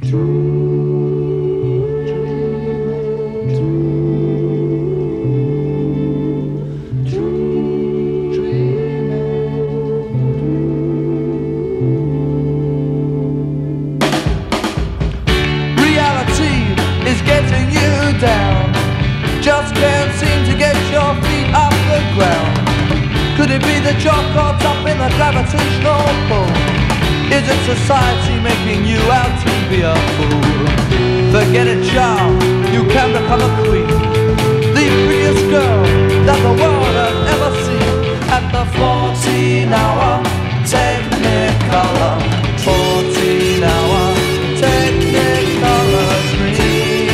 Just can't seem to get your feet off the ground. Could it be that you're caught up in a gravitational pull? Is it society making you out to be a fool? Forget it, child, you can become a queen, the prettiest girl that the world has ever seen. At the 14-hour Technicolor, 14-hour Technicolor dream.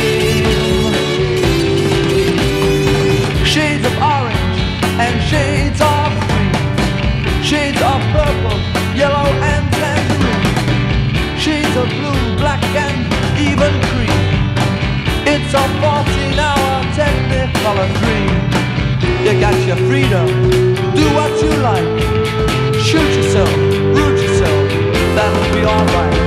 Shades of orange and shades of green, shades of purple, yellow and tangerine, shades of blue, black and even cream. It's a 14-hour Technicolor dream. You got your freedom, do what you like, shoot yourself, root yourself, that'll be alright.